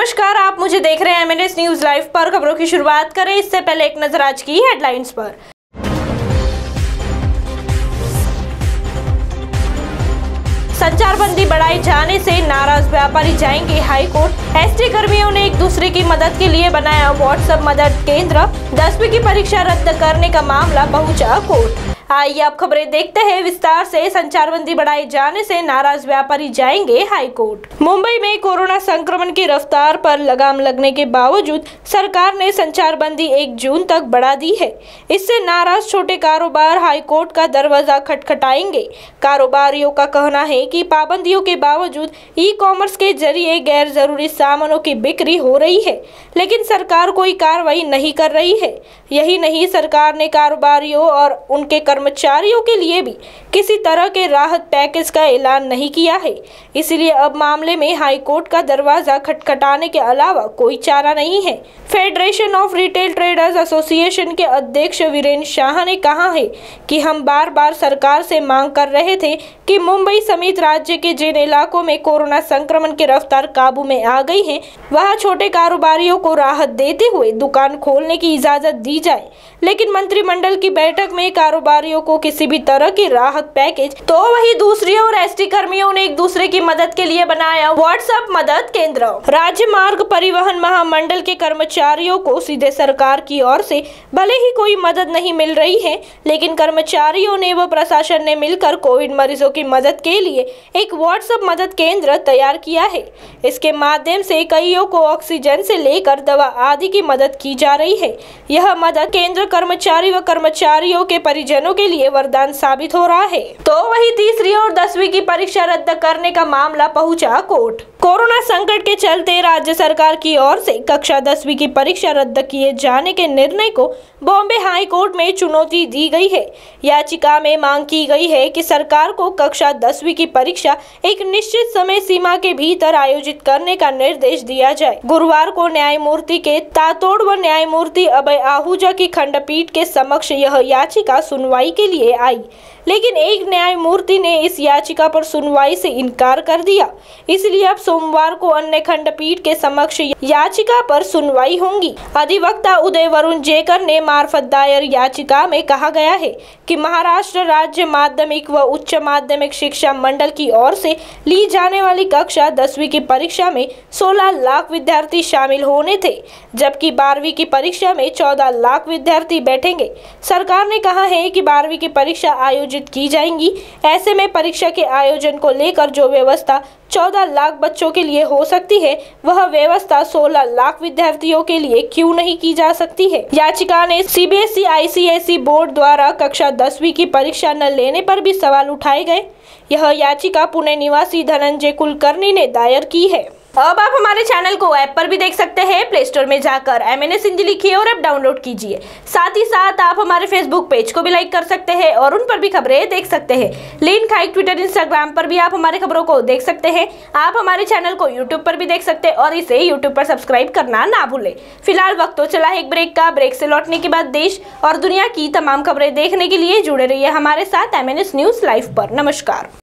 नमस्कार, आप मुझे देख रहे हैं एमएनएस न्यूज लाइव पर। खबरों की शुरुआत करें इससे पहले एक नजर आज की हेडलाइंस पर। संचारबंदी बढ़ाए जाने से नाराज व्यापारी जाएंगे हाई कोर्ट। एसटी कर्मियों ने एक दूसरे की मदद के लिए बनाया व्हाट्सएप मदद केंद्र। 10वीं की परीक्षा रद्द करने का मामला पहुंचा कोर्ट। आइए अब खबरें देखते हैं विस्तार से। संचारबंदी बढ़ाए जाने से नाराज व्यापारी जाएंगे हाई कोर्ट। मुंबई में कोरोना संक्रमण की रफ्तार पर लगाम लगने के बावजूद सरकार ने संचारबंदी 1 जून तक बढ़ा दी है। इससे नाराज छोटे कारोबार हाई कोर्ट का दरवाजा खटखटाएंगे। कारोबारियों का कहना है कि पाबंदियों के बावजूद ई-कॉमर्स के जरिए गैर जरूरी सामानों की बिक्री हो रही है, लेकिन सरकार कोई कार्रवाई नहीं कर रही है। यही नहीं, सरकार ने कारोबारियों और उनके कर्मचारियों के लिए भी किसी तरह के राहत पैकेज का ऐलान नहीं किया है। इसलिए अब मामले में हाई कोर्ट का दरवाजा खटखटाने के अलावा कोई चारा नहीं है। Federation of retail traders association के अध्यक्ष वीरेंद्र शाह ने कहा है कि हम बार बार सरकार से मांग कर रहे थे कि मुंबई समेत राज्य के जिन इलाकों में कोरोना संक्रमण की रफ्तार काबू में आ गई है, वहां छोटे कारोबारियों को राहत देते हुए दुकान खोलने की इजाजत दी जाए। लेकिन मंत्रिमंडल की बैठक में कारोबारियों को किसी भी तरह की राहत पैकेज, तो वही दूसरी ओर एसटी कर्मियों ने एक दूसरे की मदद के लिए बनाया व्हाट्सएप मदद केंद्र। राज्य मार्ग परिवहन महामंडल के कर्मचारियों को सीधे सरकार की ओर से भले ही कोई मदद नहीं मिल रही है, लेकिन कर्मचारियों ने व प्रशासन ने मिलकर कोविड मरीजों की मदद के लिए एक व्हाट्सएप मदद केंद्र तैयार किया है। इसके माध्यम से कईयों को ऑक्सीजन से लेकर दवा आदि की मदद की जा रही है। यह मदद केंद्र कर्मचारी व कर्मचारियों के परिजनों के लिए वरदान साबित हो रहा है। तो वही तीसरी और 10वीं की परीक्षा रद्द करने का मामला पहुंचा कोर्ट। कोरोना संकट के चलते राज्य सरकार की ओर से कक्षा 10वीं की परीक्षा रद्द किए जाने के निर्णय को बॉम्बे हाई कोर्ट में चुनौती दी गई है। याचिका में मांग की गई है कि सरकार को कक्षा 10वीं की परीक्षा एक निश्चित समय सीमा के भीतर आयोजित करने का निर्देश दिया जाए। गुरुवार को न्यायमूर्ति के तातोड़ व न्यायमूर्ति अभय आहूजा की खंडपीठ के समक्ष यह याचिका सुनवाई के लिए आई, लेकिन एक न्यायमूर्ति ने इस याचिका पर सुनवाई से इनकार कर दिया। इसलिए अब सोमवार को अन्य खंडपीठ के समक्ष याचिका पर सुनवाई होगी। अधिवक्ता उदय वरुण जेकर ने मार्फत दायर याचिका में कहा गया है कि महाराष्ट्र राज्य माध्यमिक व उच्च माध्यमिक शिक्षा मंडल की ओर से ली जाने वाली कक्षा 10वीं की परीक्षा में 16 लाख विद्यार्थी शामिल होने थे, जबकि 12वीं की परीक्षा में 14 लाख विद्यार्थी बैठेंगे। सरकार ने कहा है कि 12वीं की परीक्षा आयोजित की जाएंगी। ऐसे में परीक्षा के आयोजन को लेकर जो व्यवस्था 14 लाख बच्चों के लिए हो सकती है, वह व्यवस्था 16 लाख विद्यार्थियों के लिए क्यों नहीं की जा सकती है। याचिका ने सीबीएसई आईसीएसई बोर्ड द्वारा कक्षा 10वीं की परीक्षा न लेने पर भी सवाल उठाए गए। यह याचिका पुणे निवासी धनंजय कुलकर्णी ने दायर की है। अब आप हमारे चैनल को ऐप पर भी देख सकते हैं। प्ले स्टोर में जाकर एमएनएस हिंदी लिखिए और ऐप डाउनलोड कीजिए। साथ ही साथ आप हमारे फेसबुक पेज को भी लाइक कर सकते हैं और उन पर भी खबरें देख सकते हैं। लिंक हाइक ट्विटर इंस्टाग्राम पर भी आप हमारे खबरों को देख सकते हैं। आप हमारे चैनल को यूट्यूब पर भी देख सकते हैं और इसे यूट्यूब पर सब्सक्राइब करना ना भूलें। फिलहाल वक्त तो चला है एक ब्रेक का। ब्रेक से लौटने के बाद देश और दुनिया की तमाम खबरें देखने के लिए जुड़े रहिए हमारे साथ एमएनएस न्यूज लाइव पर। नमस्कार।